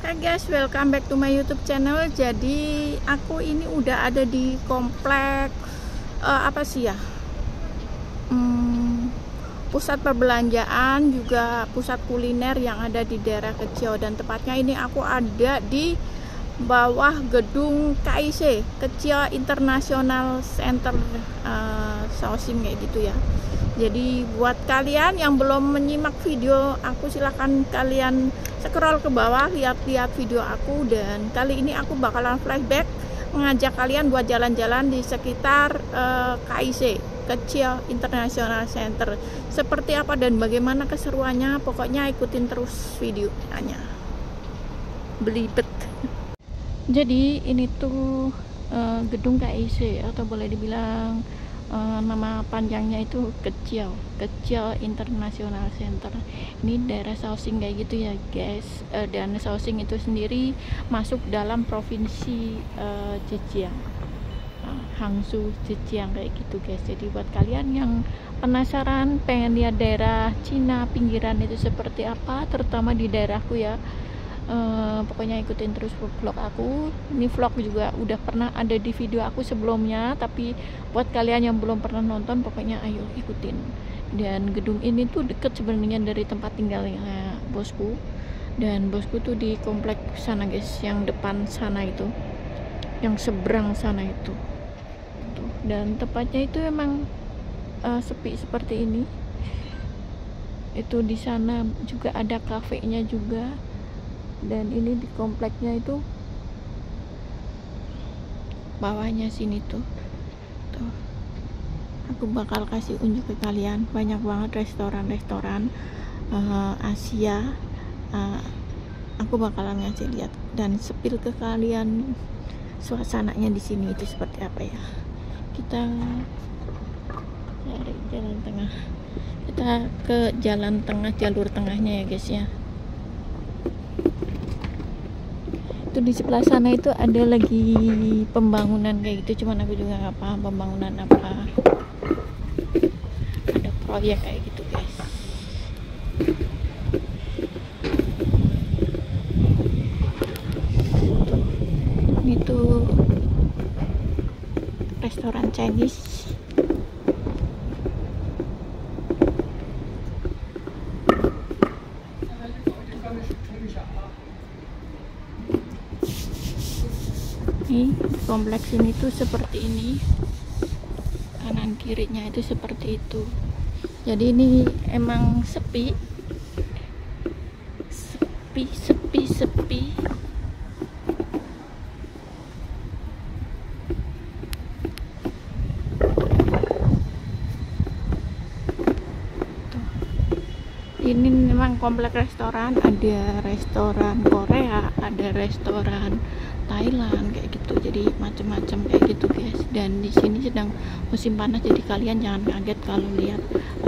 Hai guys, welcome back to my YouTube channel. Jadi aku ini udah ada di komplek pusat perbelanjaan, juga pusat kuliner yang ada di daerah Kecil. Dan tepatnya ini aku ada di bawah gedung KIC, Kecil International Center, Shaoxing kayak gitu ya. Jadi buat kalian yang belum menyimak video aku, silahkan kalian scroll ke bawah, lihat-lihat video aku. Dan kali ini aku bakalan flashback, mengajak kalian buat jalan-jalan di sekitar KIC, Kecil International Center. Seperti apa dan bagaimana keseruannya, pokoknya ikutin terus videonya. Belibet. Jadi ini tuh gedung KIC, atau boleh dibilang nama panjangnya itu Kecil International Center. Ini daerah Shaoxing kayak gitu ya guys. Dan Shaoxing itu sendiri masuk dalam provinsi Zhejiang, Hangzhou, Zhejiang kayak gitu guys. Jadi buat kalian yang penasaran pengen lihat daerah Cina pinggiran itu seperti apa, terutama di daerahku ya, pokoknya ikutin terus vlog aku. Ini vlog juga udah pernah ada di video aku sebelumnya, tapi buat kalian yang belum pernah nonton, pokoknya ayo ikutin. Dan gedung ini tuh deket sebenarnya dari tempat tinggalnya bosku, dan bosku tuh di komplek sana guys, yang depan sana itu, yang seberang sana itu tuh. Dan tempatnya itu emang sepi seperti ini. Itu di sana juga ada kafenya juga. Dan ini di kompleknya itu bawahnya sini tuh aku bakal kasih unjuk ke kalian. Banyak banget restoran-restoran Asia. Aku bakalan ngasih lihat dan spill ke kalian suasananya di sini itu seperti apa ya. Kita cari jalan tengah, kita ke jalan tengah, jalur tengahnya ya guys ya. Itu di sebelah sana itu ada lagi pembangunan kayak gitu, cuman aku juga nggak paham pembangunan apa. Ada proyek kayak gitu guys. Ini tuh restoran Chinese. Nih, kompleks ini tuh seperti ini, kanan kirinya itu seperti itu. Jadi ini emang sepi. Tuh. Ini memang komplek restoran, ada restoran Korea, ada restoran Thailand kayak gitu, jadi macam-macam kayak gitu guys. Dan di sini sedang musim panas, jadi kalian jangan kaget kalau lihat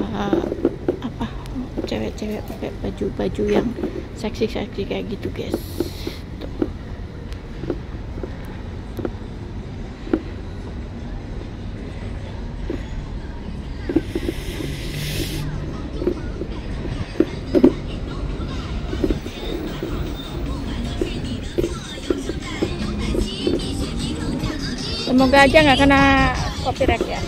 cewek-cewek pakai baju-baju yang seksi-seksi kayak gitu guys. Tuh. Semoga aja nggak kena copyright ya.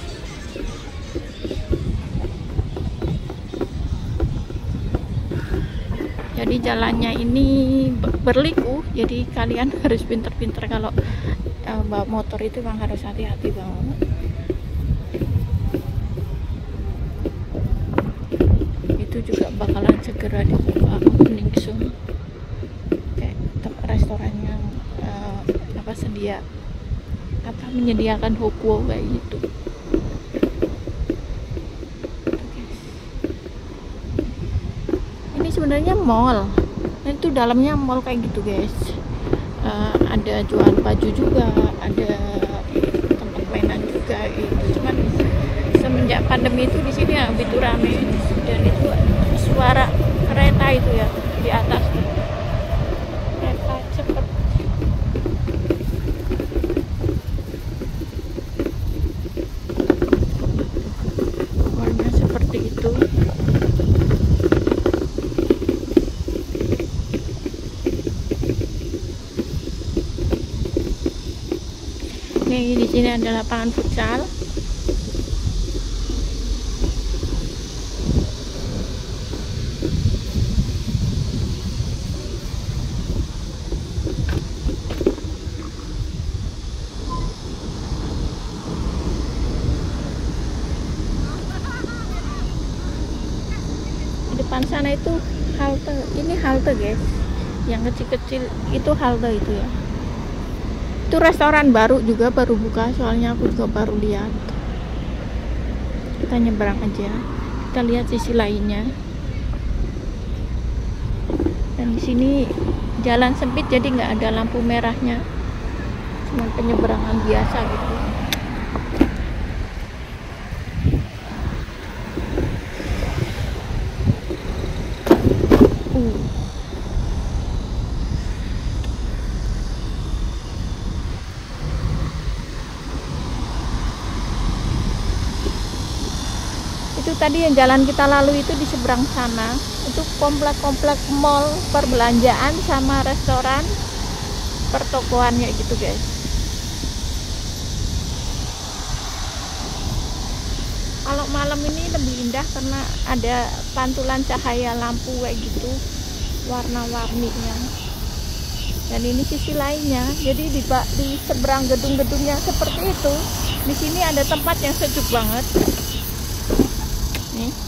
Jadi jalannya ini berliku, jadi kalian harus pinter-pinter kalau bawa motor itu, bang, harus hati-hati banget. Itu juga bakalan segera dibuka opening soon, kayak tempat restorannya sedia atau menyediakan hokwo kayak gitu. Ini sebenarnya mall, dan itu dalamnya mall kayak gitu guys. Ada jual baju juga, ada tempat mainan juga gitu. Cuman semenjak pandemi itu di sini ya begitu rame, dan itu suara kereta itu ya di atas tuh. Kereta cepet. Warna seperti itu. Oke, di sini ada lapangan futsal. Di depan sana itu halte. Ini halte, guys. Yang kecil-kecil itu halte itu ya. Itu restoran baru juga, baru buka, soalnya aku juga baru lihat. Kita nyebrang aja, kita lihat sisi lainnya. Dan di sini jalan sempit, jadi nggak ada lampu merahnya, cuma penyeberangan biasa gitu. Itu tadi yang jalan kita lalu itu di seberang sana, itu komplek-komplek mall perbelanjaan sama restoran pertokoannya gitu, guys. Kalau malam ini lebih indah karena ada pantulan cahaya lampu kayak gitu, warna-warninya. Dan ini sisi lainnya, jadi di seberang gedung-gedungnya seperti itu, di sini ada tempat yang sejuk banget. Nih.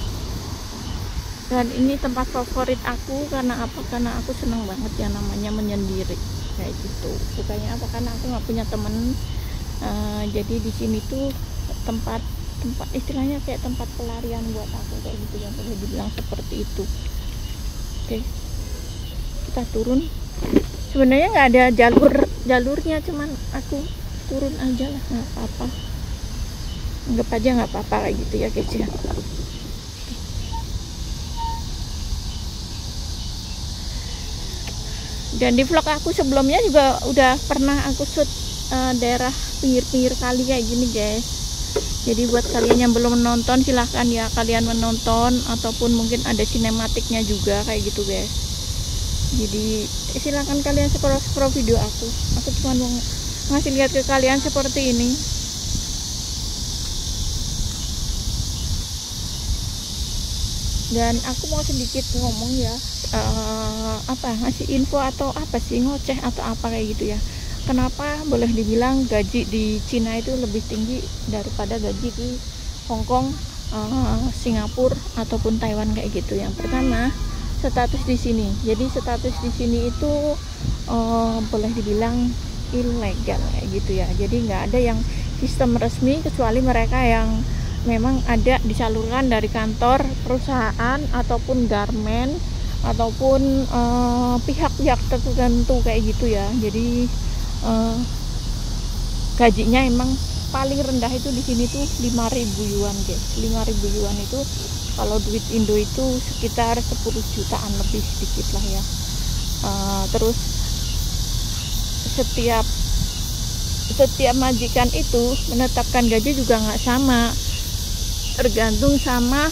Dan ini tempat favorit aku karena apa? Karena aku senang banget ya namanya menyendiri kayak gitu. Bukannya apa? Karena aku nggak punya temen. Jadi di sini tuh tempat istilahnya kayak tempat pelarian buat aku kayak gitu, yang boleh dibilang seperti itu. Oke, kita turun. Sebenarnya nggak ada jalurnya, cuman aku turun aja lah, nggak apa-apa. Anggap aja nggak apa-apa kayak gitu ya, guys ya. Dan di vlog aku sebelumnya juga udah pernah aku shoot daerah pinggir-pinggir kali kayak gini, guys. Jadi buat kalian yang belum menonton, silahkan ya kalian menonton, ataupun mungkin ada sinematiknya juga kayak gitu, guys. Jadi silahkan kalian scroll video aku cuma mau ngasih lihat ke kalian seperti ini. Dan aku mau sedikit ngomong ya, ngasih info atau apa sih, ngoceh atau apa kayak gitu ya. Kenapa boleh dibilang gaji di Cina itu lebih tinggi daripada gaji di Hong Kong, Singapura ataupun Taiwan kayak gitu. Yang pertama, status di sini. Jadi status di sini itu boleh dibilang ilegal kayak gitu ya. Jadi nggak ada yang sistem resmi kecuali mereka yang memang ada disalurkan dari kantor perusahaan ataupun garmen ataupun pihak-pihak tertentu kayak gitu ya. Jadi gajinya emang paling rendah itu di sini tuh 5.000 yuan, guys. 5.000 yuan itu kalau duit Indo itu sekitar 10 jutaan lebih sedikit lah ya. Terus setiap majikan itu menetapkan gaji juga nggak sama, tergantung sama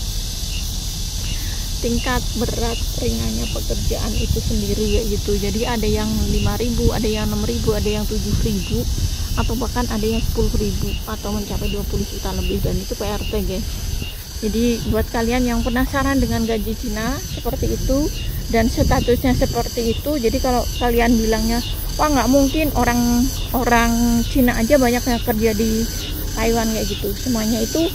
tingkat berat ringannya pekerjaan itu sendiri ya gitu. Jadi ada yang 5.000, ada yang 6.000, ada yang 7.000, atau bahkan ada yang 10.000 atau mencapai 20 juta lebih, dan itu PRT, guys. Jadi buat kalian yang penasaran dengan gaji Cina seperti itu dan statusnya seperti itu, jadi kalau kalian bilangnya wah nggak mungkin, orang Cina aja banyak yang kerja di Taiwan kayak gitu, semuanya itu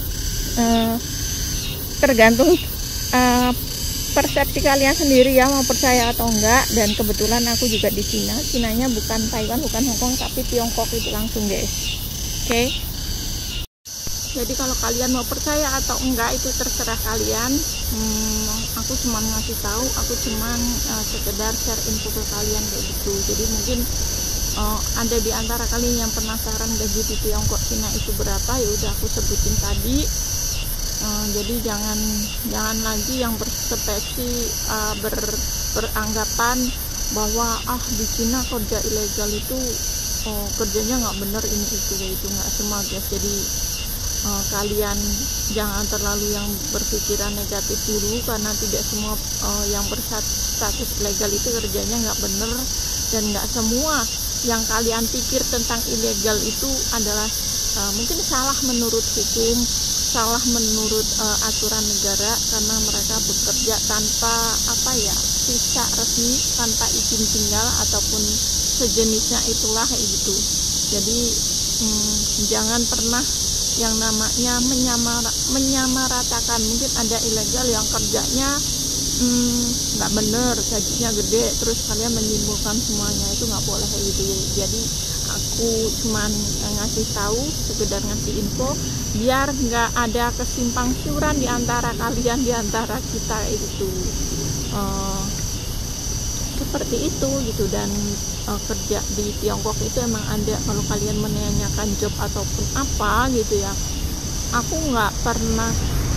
tergantung persepsi kalian sendiri ya, mau percaya atau enggak. Dan kebetulan aku juga di Cina, Cinanya bukan Taiwan, bukan Hong Kong, tapi Tiongkok itu langsung, guys. Oke. Jadi kalau kalian mau percaya atau enggak itu terserah kalian. Aku cuma ngasih tahu, aku cuma sekedar share info ke kalian kayak gitu. Jadi mungkin ada di antara kalian yang penasaran gaji di Tiongkok Cina itu berapa, ya udah aku sebutin tadi. Jadi jangan lagi yang beranggapan bahwa di Cina kerja ilegal itu kerjanya nggak bener, ini itu kayak itu, nggak semua, guys. Jadi kalian jangan terlalu yang berpikiran negatif dulu, karena tidak semua yang berstatus legal itu kerjanya nggak bener, dan nggak semua yang kalian pikir tentang ilegal itu adalah mungkin salah menurut hukum, salah menurut aturan negara, karena mereka bekerja tanpa visa resmi, tanpa izin tinggal ataupun sejenisnya itulah gitu. Jadi jangan pernah yang namanya menyamaratakan. Mungkin ada ilegal yang kerjanya nggak bener, gajinya gede, terus kalian menyimpulkan semuanya, itu nggak boleh gitu. Jadi aku cuman ngasih tahu, sekedar ngasih info biar nggak ada kesimpang siuran di antara kalian, di antara kita itu seperti itu gitu. Dan kerja di Tiongkok itu emang ada, kalau kalian menanyakan job ataupun apa gitu ya, aku nggak pernah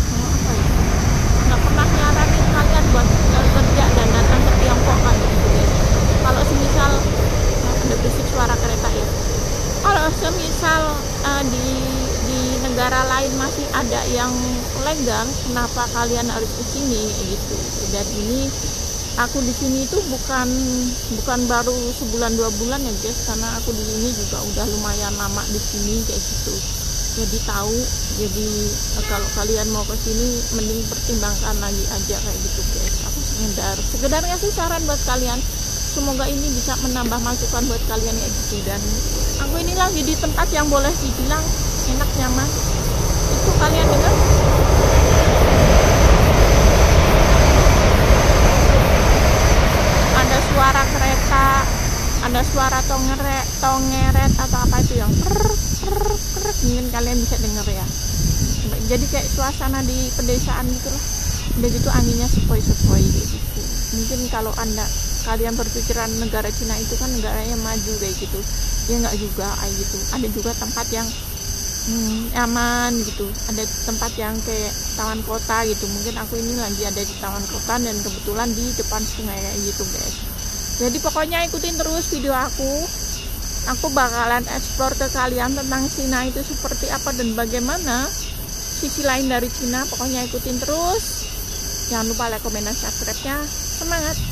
nyaranin kalian buat kerja dan datang ke Tiongkok kan gitu guys. Kalau semisal ada berisik suara kereta ya, kalau semisal di negara lain masih ada yang legal, kenapa kalian harus ke sini gitu. Dan ini aku di sini itu bukan baru sebulan 2 bulan ya guys, karena aku di sini juga udah lumayan lama di sini kayak gitu. Jadi tahu, jadi kalau kalian mau ke sini mending pertimbangkan lagi aja kayak gitu guys. Aku sekedar ngasih saran buat kalian, semoga ini bisa menambah masukan buat kalian ya gitu. Dan aku ini lagi di tempat yang boleh dibilang enak, nyaman. Itu kalian dengar? Ada suara kereta, ada suara tongeret atau apa itu yang mungkin kalian bisa dengar ya. Jadi kayak suasana di pedesaan gitu lah. Udah gitu anginnya sepoi-sepoi gitu. Mungkin kalau kalian berpikiran negara Cina itu kan negara yang maju kayak gitu, ya nggak juga kayak gitu. Ada juga tempat yang aman gitu, ada tempat yang kayak taman kota gitu. Mungkin aku ini lagi ada di taman kota dan kebetulan di depan sungai kayak gitu guys. Jadi pokoknya ikutin terus video aku bakalan explore ke kalian tentang Cina itu seperti apa dan bagaimana sisi lain dari Cina. Pokoknya ikutin terus, jangan lupa like, komen, dan subscribe nya. Semangat!